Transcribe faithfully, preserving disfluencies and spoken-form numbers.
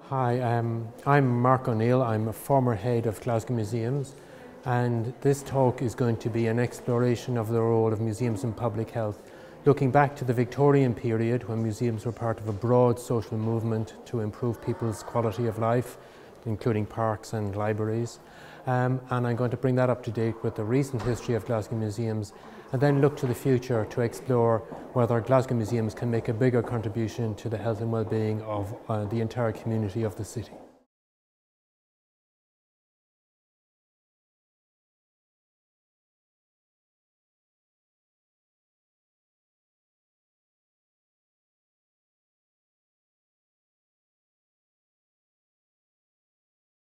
Hi, um, I'm Mark O'Neill. I'm a former head of Glasgow Museums, and this talk is going to be an exploration of the role of museums in public health, looking back to the Victorian period when museums were part of a broad social movement to improve people's quality of life, including parks and libraries. Um, and I'm going to bring that up to date with the recent history of Glasgow Museums, and then look to the future to explore whether Glasgow Museums can make a bigger contribution to the health and well-being of uh, the entire community of the city.